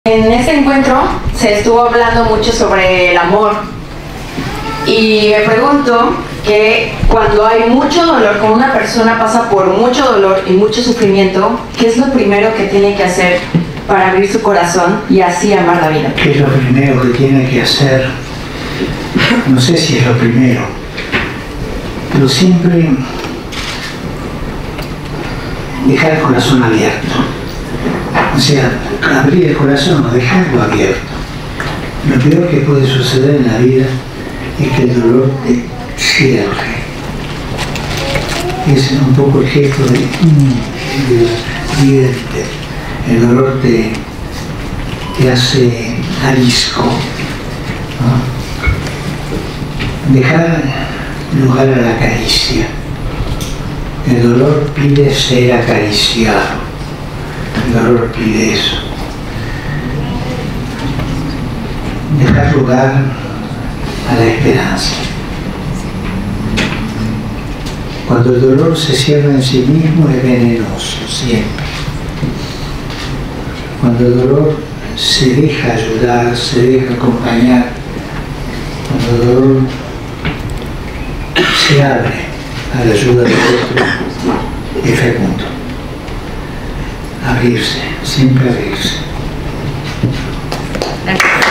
En este encuentro se estuvo hablando mucho sobre el amor y me pregunto que cuando hay mucho dolor, cuando una persona pasa por mucho dolor y mucho sufrimiento, ¿qué es lo primero que tiene que hacer para abrir su corazón y así amar la vida? ¿Qué es lo primero que tiene que hacer? No sé si es lo primero, pero siempre dejar el corazón abierto. O sea, abrir el corazón, no dejarlo abierto. Lo peor que puede suceder en la vida es que el dolor te cierre. Es un poco el gesto de abrirte. El dolor te hace arisco, ¿no? Dejar lugar a la caricia. El dolor pide ser acariciado. El dolor pide eso. Dejar lugar a la esperanza. Cuando el dolor se cierra en sí mismo es venenoso, siempre. Cuando el dolor se deja ayudar, se deja acompañar, cuando el dolor se abre a la ayuda del otro, es fecundo. Abrirse, siempre abrirse. Gracias.